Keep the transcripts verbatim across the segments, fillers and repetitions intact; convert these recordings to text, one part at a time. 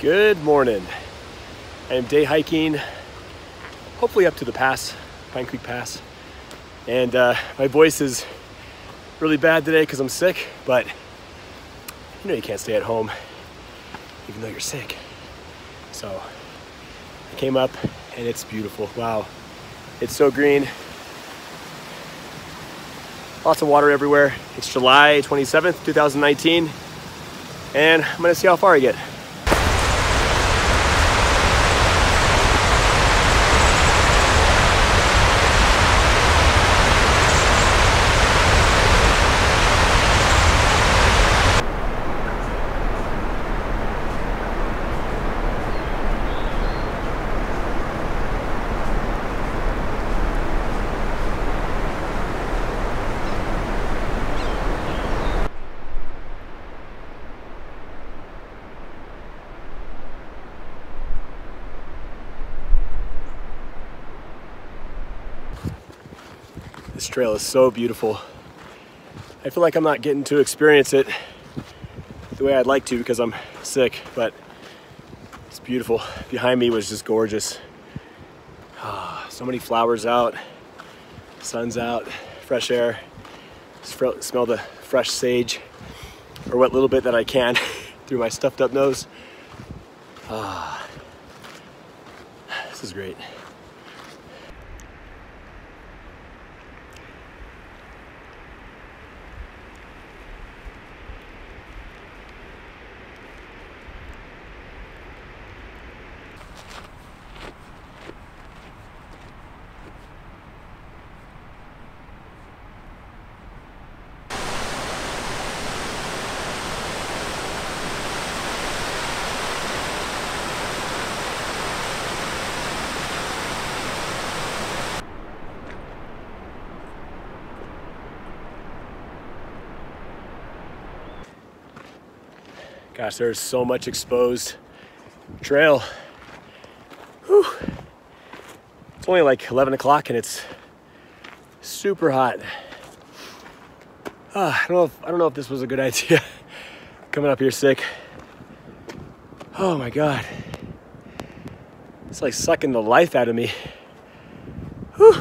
Good morning. I am day hiking, hopefully up to the pass, Pine Creek Pass. And uh, my voice is really bad today because I'm sick, but you know you can't stay at home even though you're sick. So I came up and it's beautiful. Wow, it's so green. Lots of water everywhere. It's July twenty-seventh, two thousand nineteen, and I'm gonna see how far I get. This trail is so beautiful. I feel like I'm not getting to experience it the way I'd like to because I'm sick, but it's beautiful. Behind me was just gorgeous. Ah, so many flowers out, sun's out, fresh air. Smell the fresh sage, or what little bit that I can through my stuffed up nose. Ah, this is great. Gosh, there's so much exposed trail. Whew. It's only like eleven o'clock and it's super hot. Uh, I don't know if I don't know if this was a good idea. Coming up here sick. Oh my God. It's like sucking the life out of me. Whew.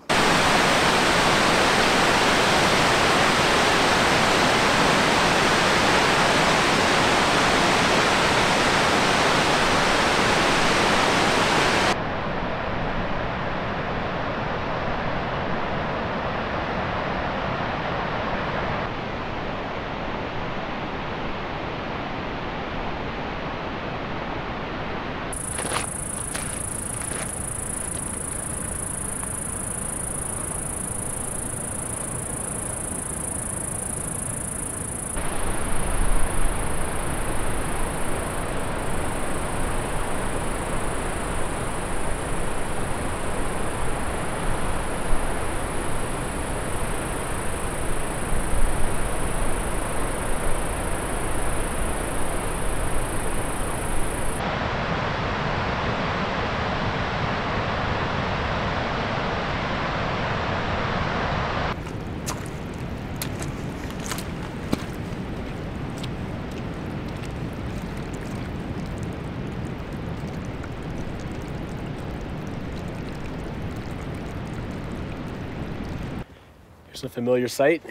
Here's a familiar sight.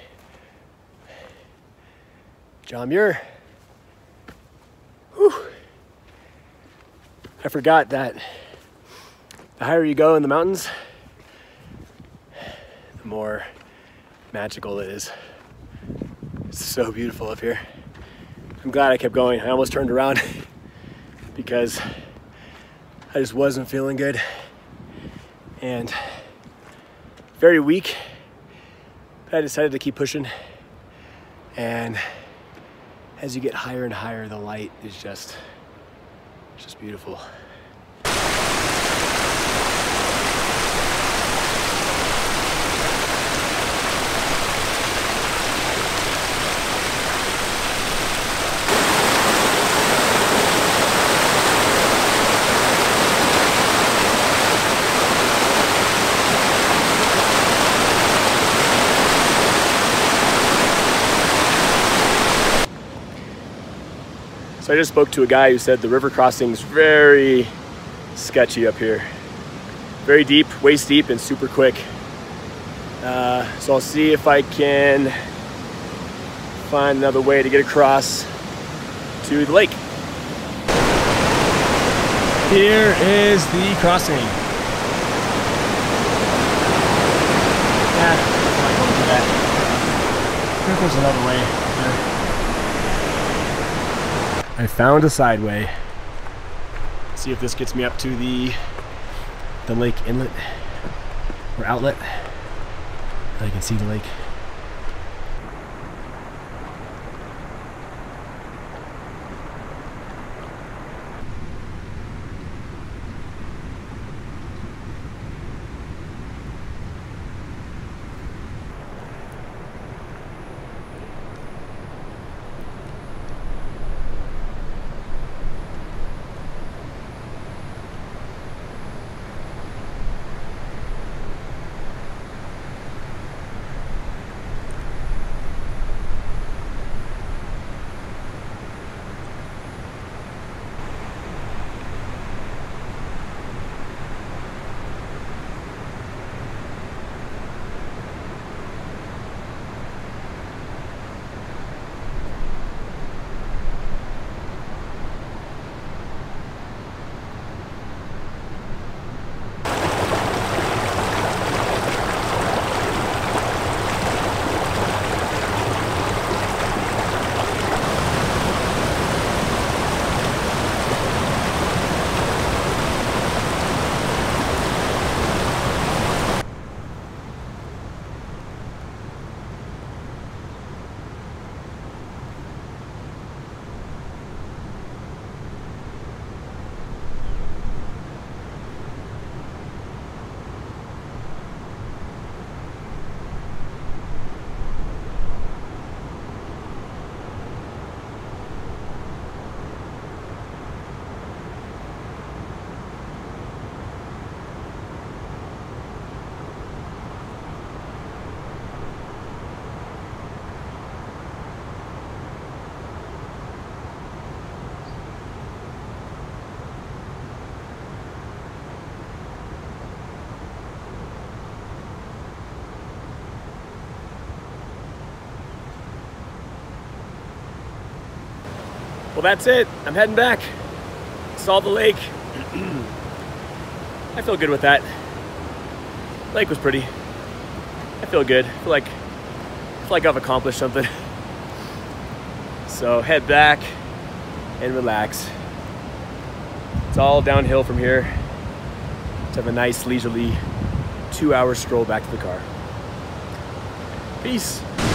John Muir. Whew. I forgot that the higher you go in the mountains, the more magical it is. It's so beautiful up here. I'm glad I kept going. I almost turned around because I just wasn't feeling good and very weak. I decided to keep pushing, and as you get higher and higher, the light is just, just beautiful. So I just spoke to a guy who said the river crossing's very sketchy up here. Very deep, waist deep, and super quick. Uh, so I'll see if I can find another way to get across to the lake. Here is the crossing. Yeah, I'm not going to do that. I think there's another way there. I found a side way. See if this gets me up to the the lake inlet or outlet. I can see the lake. Well, that's it. I'm heading back. Saw the lake. I feel good with that. Lake was pretty. I feel good. I feel like, I feel like I've accomplished something. So head back and relax. It's all downhill from here. Let's have a nice leisurely two hour stroll back to the car. Peace.